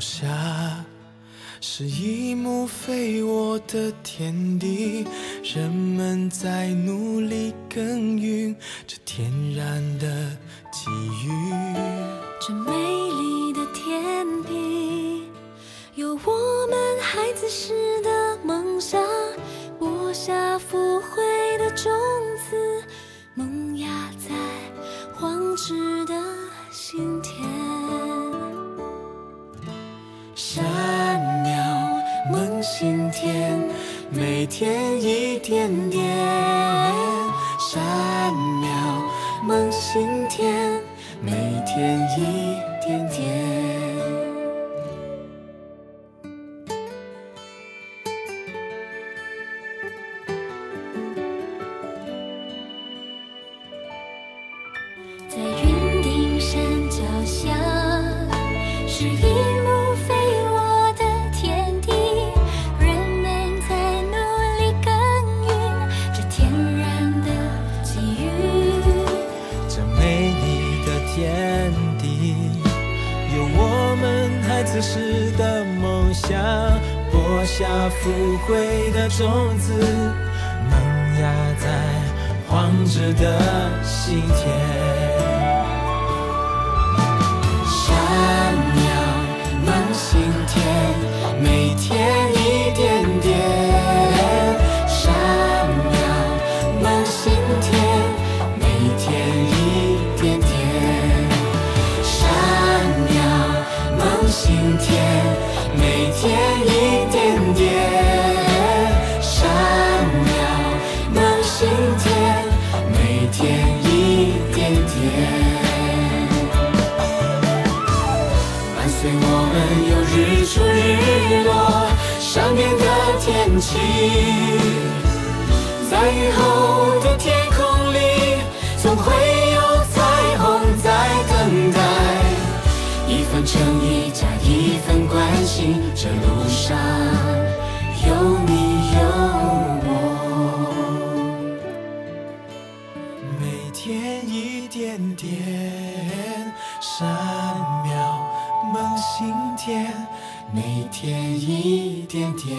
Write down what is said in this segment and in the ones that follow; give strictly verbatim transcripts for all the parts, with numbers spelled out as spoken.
下，是一幕非我的天地，人们在努力耕耘这天然的机遇。 这美丽的天地，有我们孩子时的梦想，播下富贵的种子，萌芽在荒置的心田。 善苗萌心田，每天一点点。善苗萌心田，每天一点点。 在云顶山脚下，是一幕非我的天地，人们在努力耕耘这天然的机遇。 这美丽的天地，有我们孩子时的梦想，播下富贵的种子，萌芽在荒置的心田。善苗萌心田，每天一点点。善苗萌心田，每天一点点。善苗萌心田，每天一点点。善苗萌心田，每天一点点。伴随我们有日出日落，善变的天气，在雨后的天空里，总会有彩虹在等待。一份诚意加一份关心，这路上有你有我。每天一点点，善苗萌心田，每天一点点。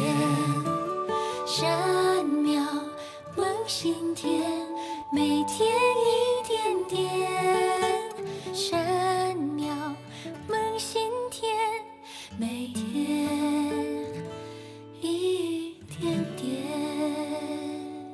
善苗萌心田，每天一点点。善苗萌心田，每天一点点。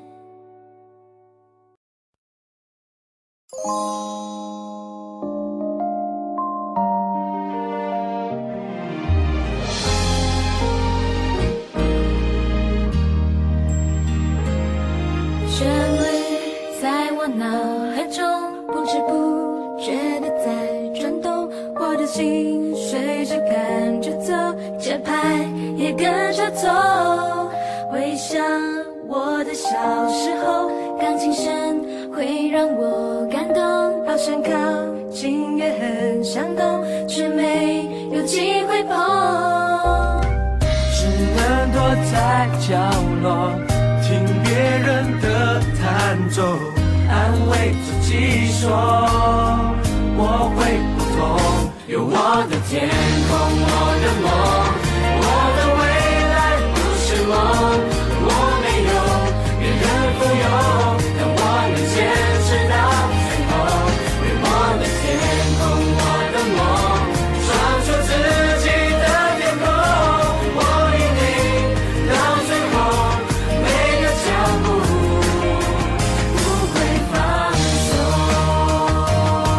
旋律在我脑海中不知不觉地在转动，我的心随着感觉走，节拍也跟着走。回想我的小时候，钢琴声会让我感动，好像靠近也很想动，却没有机会碰。 只能躲在角落，听别人的弹奏，安慰自己说我会不同。有我的天空，我的梦，我的未来不是梦。我没有别人富有，但我能坚持到最后。为我的天空，我的梦，闯出自己的天空。我引领到最后，每个脚步不会放松。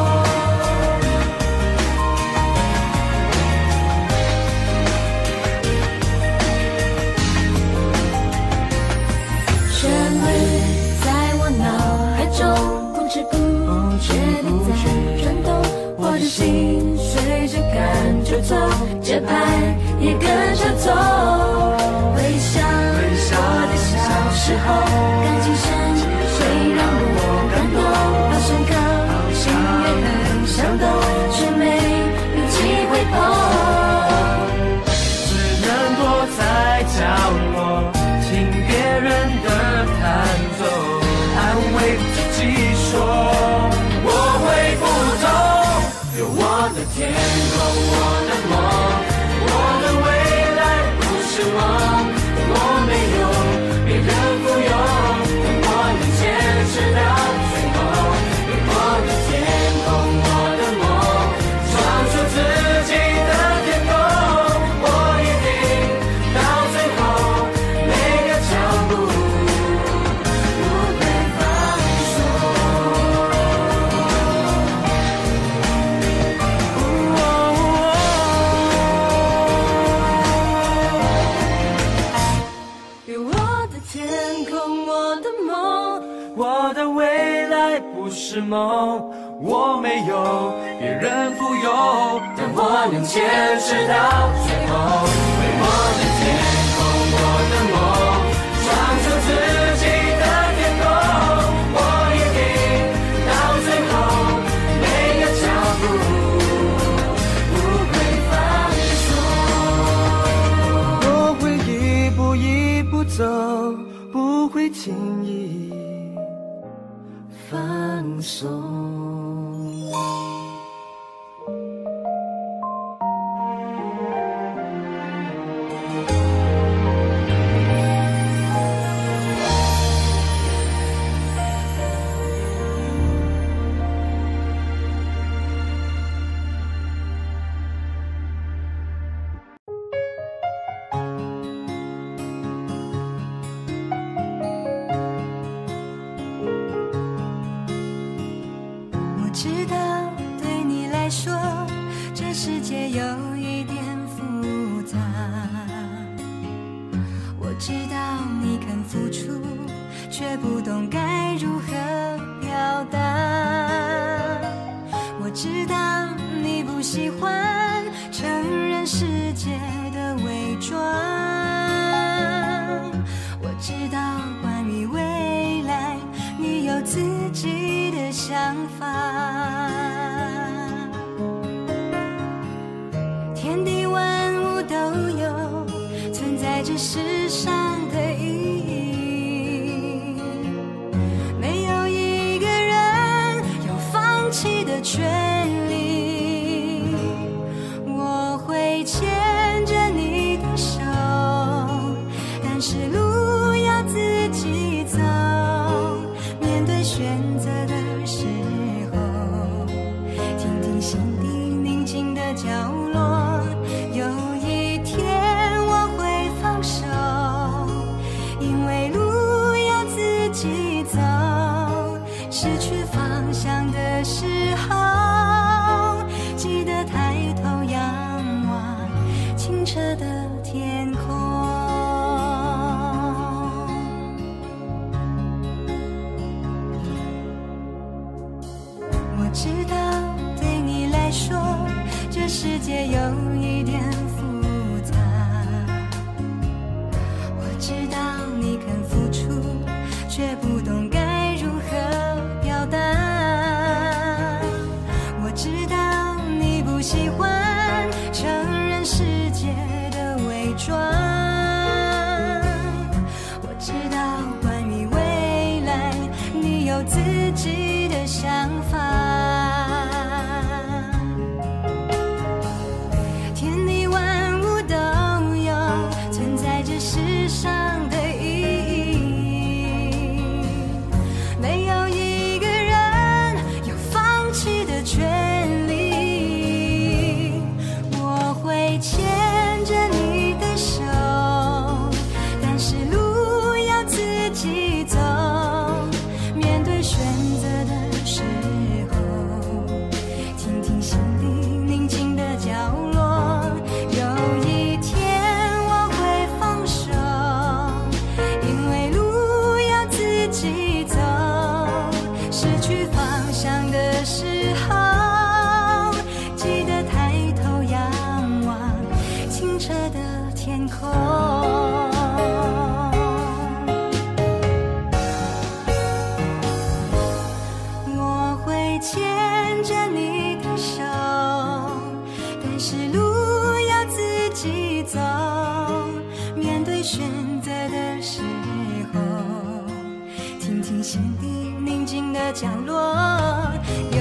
旋律在我脑海中不知不觉地在转动，我的心随着感觉走，节拍也跟着走。回想我的小时候，钢琴声会让我感动，好像靠近也很想动，却没有机会碰。 只能躲在角落，听别人的弹奏，安慰自己说我会不同。有我的天空，我的梦，我我的未来不是梦，我没有别人富有，但我能坚持到最后。为我的天空，我的梦，创出自己的天空，我一定到最后，每个脚步不会放松。我会一步一步走，不会轻易放松。 知道对你来说，这世界有一点复杂。我知道你肯付出，却不懂该如何表达。我知道你不喜欢承认世界的伪装。我知道关于未来，你有自己的想法。天地万物都有存在这世上的意义，没有一个人有放弃的权利。我会牵着你的手，但是路要自己走。面对选择的时候，听听心底宁静的角落。有一天我会放手，因为路要自己走。失去方向的时候，记得抬头仰望清澈的天空。我知道对你来说，这世界有一点复杂。我知道你肯付出，却不懂该如何表达。我知道你不喜欢承认世界的伪装。我知道关于未来，你有自己的想法。天地万物都有存在这世上的意义，没有一个人有放弃的权利。我会牵着你的手，但是路要自己走。面对选择的时候，听听心底宁静的角落。有一天我会放手，因为路要自己走。失去方向的时候，记得抬头仰望清澈的天空。我会牵着你的手，但是路要自己走。面对选择的时候，听听心底宁静的角落。